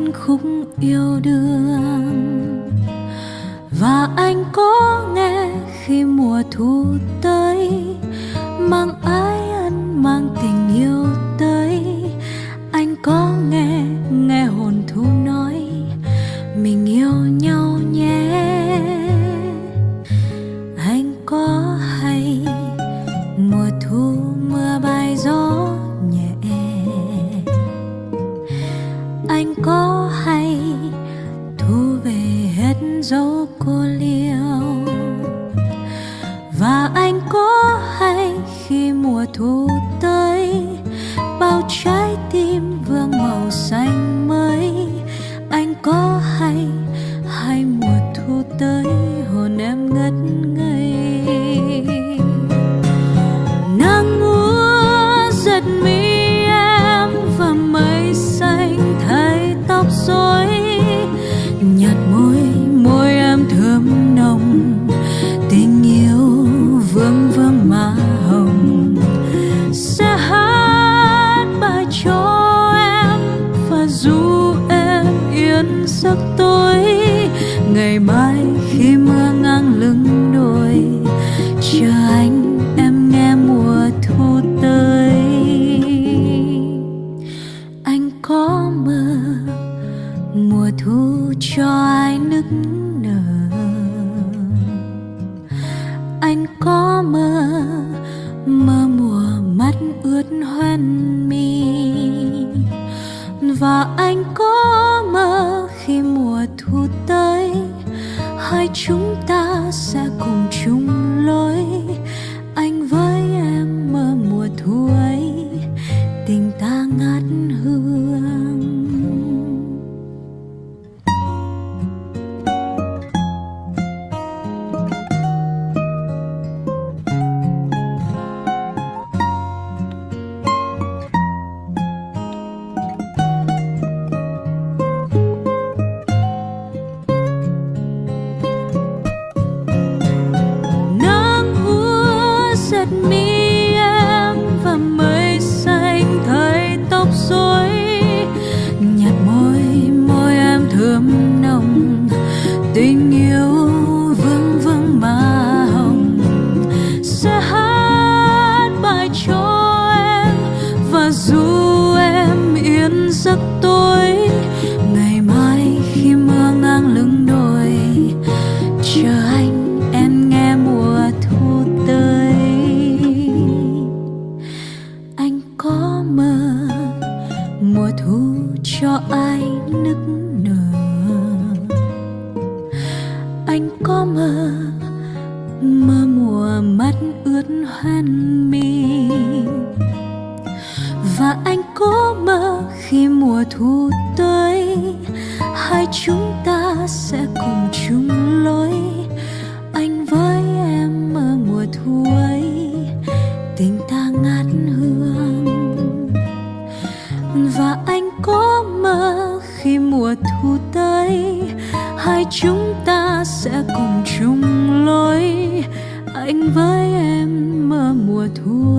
điệp khúc yêu đương. Và anh có nghe khi mùa thu tới, mang ái ân mang tình yêu tới. Anh có nghe hồn thu nói mình yêu nhau nhé. Anh có hay mùa thu mưa bay gió nhẹ, anh có hay thu về hết dấu cô liêu. Và anh có hay khi mùa thu tới, bao trái tim vương màu xanh mới. Anh có hay mùa thu tới, hồn em ngất ngây. Nắng úa giật mi em và mây xanh thay tóc rối. Nhạt môi em thơm nồng, tình yêu vương vương má hồng. Sẽ hát bài cho em và ru em yên giấc tối. Ngày mai khi mưa ngang lưng đồi, chờ anh em nghe mùa thu tới. Anh có mơ mùa thu cho ai nức nở. Anh có mơ mùa mắt ướt hoen mi. Và anh có mơ khi mùa thu tới, hai chúng ta sẽ cùng chung lối. Anh với em mơ mùa thu ấy, tình ta ngát hương. Mi em và mây xanh thay tóc rối. Nhạt môi em thơm nồng, tình yêu vương vương má hồng. Sẽ hát bài cho em và ru em yên giấc tối. Ngày mai khi mưa ngang lưng đồi, chờ anh em nghe mùa thu tới. Có mơ mùa thu cho ai nức nở. Anh có mơ mùa mắt ướt hoen mi. Và anh có mơ khi mùa thu tới, hai chúng ta sẽ cùng chung lối. Anh với em mơ mùa thu ấy, tình ta ngát hương. Và anh có mơ khi mùa thu tới, hai chúng ta sẽ cùng chung lối. Anh với em mơ mùa thu